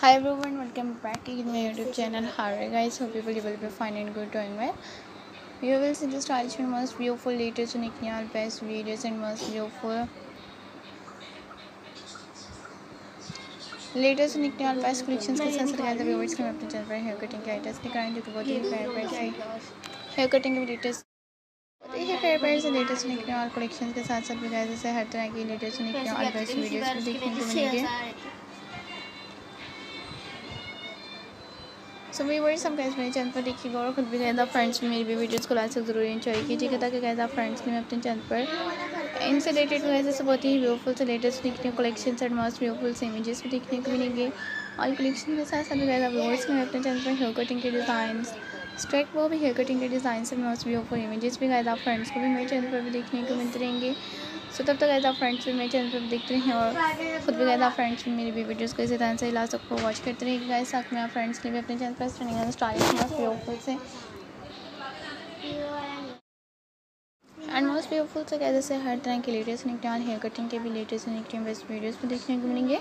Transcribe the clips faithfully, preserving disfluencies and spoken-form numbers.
Hi everyone, welcome back in my YouTube channel. How are you guys? Hope you will be fine and good doing well. You will see the stylish and most beautiful latest unique new best videos and most beautiful latest unique new best collections के साथ साथ guys viewers के मैं अपने channel पर hair cutting के ideas लेकर आई हूं जो कि बहुत ही प्यारे प्यारे से हेयर कटिंग के लेटेस्ट बहुत ही प्यारे प्यारे से लेटेस्ट unique new कलेक्शंस के साथ साथ भी गाइस ऐसे हर तरह की latest unique new best videos भी देखने को मिलेंगे. सो व्यूअर्स सब गाइस मेरे चैनल पर देखिएगा और खुद भी गाइस आप फ्रेंड्स में मेरी भी वीडियोस को लास्ट तक जरूर एंजॉय कीजिएगा ताकि गाइस आप फ्रेंड्स के लिए अपने चैनल पर इनसे रिलेटेड गाइस ऐसे बहुत ही ब्यूटीफुल से लेटेस्ट देखने कलेक्शंस एंड मोस्ट ब्यूटीफुल से इमेजेस भी देखने को मिलेंगे. और कलेक्शन के साथ साथ भी गाइस आप व्यूअर्स में अपने चैनल पर हेयर कटिंग के डिज़ाइंस स्ट्रेट वो भी हेयर कटिंग के डिज़ाइन से मोस्ट ब्यूटीफुल इमेजेस भी गाइस आप फ्रेंड्स को भी मेरे चैनल पर भी देखने को मिलते रहेंगे. सो तब तक गाइस आप फ्रेंड्स भी मेरे चैनल पर भी देखते रहें और खुद भी गाइस आप फ्रेंड्स भी मेरी भी वीडियोस को इसी तरह से लास्ट तक वॉच करते रहेंगे गाइस. साथ में आप फ्रेंड्स के लिए भी अपने चैनल पर stunning and stylish most beautiful से एंड मोस्ट ब्यूटीफुल से गाइस ऐसे हर तरह के लेटेस्ट निकटान हेयर कटिंग के भी लेटेस्ट निकटान बेस्ट वीडियोस भी देखने को मिलेंगे.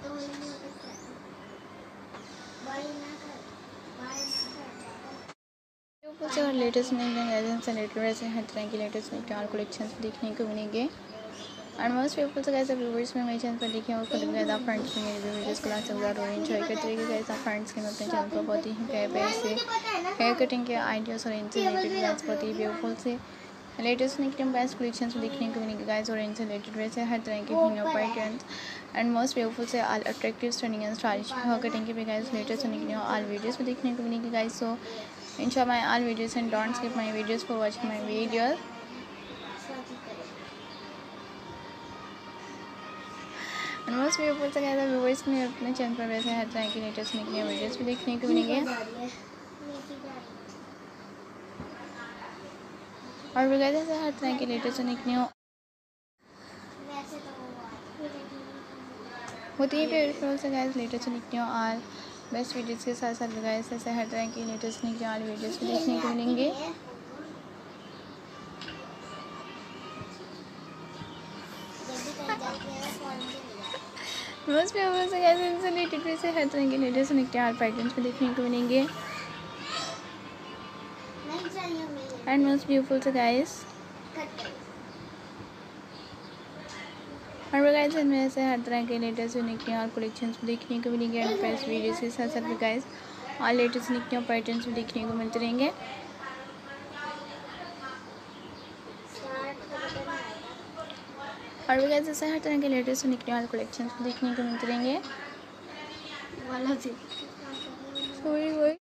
और लेटेस्ट रिलेटेड वैसे हर तरह की लेटेस्ट निकटान कलेक्शंस देखने को मिलेंगे. एंड मोस्ट पीपल से कैसे व्यूवर्स में मेरे चैनल पर देखें और खुद भी गाइस आप फ्रेंड्स में मेरी भी वीडियोस को लास्ट तक ज़रूर एंजॉय करते रहिए गाइस. आप फ्रेंड्स के मैं अपने चैनल पर बहुत ही प्यारे प्यारे से हेयर कटिंग के आइडियाज़ और इनसे रिलेटेड गाइस बहुत ही ब्यूटीफुल से लेटेस्ट निकटम बेस्ट कलेक्शंस देखने को मिलेंगे गाइस. और इनसे रिलेटेड वैसे हर तरह के new patterns and most beautiful से all attractive stunning and stylish hair cutting के भी guys latest new all videos भी देखने को मिलेंगे guys. So enjoy my all videos and don't skip my videos for watching my videos. And most beautiful से कहता है व्यूअर्स में अपने चैनल पर वैसे हर तरह की लेटेस्ट निकली वीडियोस भी देखने को मिलेंगे. और भी कहते हैं हर तरह की लेटेस्ट निकली होती है ब्यूटीफुल से गाइस लेटेस्ट निकली और बेस्ट वीडियोस के साथ साथ गाइस ऐसे हर तरह की लेटेस्ट निकली और वीडियोस भी देखने को मिलेंगे. मोस्ट ब्यूटीफुल से गाइस इनसे रिलेटेड वैसे हर तरह के लेटेस्ट निकले और पैटर्न्स भी देखने को मिलेंगे. एंड मोस्ट ब्यूटीफुल से गाइस और गाइस इनमें से हर तरह के लेटेस्ट निकले और कलेक्शंस भी देखने को मिलेंगे. एंड बेस्ट वीडियोस के साथ साथ भी गाइस और लेटेस्ट निकले और पैटर्न्स भी देखने को मिलते रहेंगे. और भी गाइस ऐसे हर तरह के लेटेस्ट निकले और कलेक्शंस भी देखने को मिलते रहेंगे.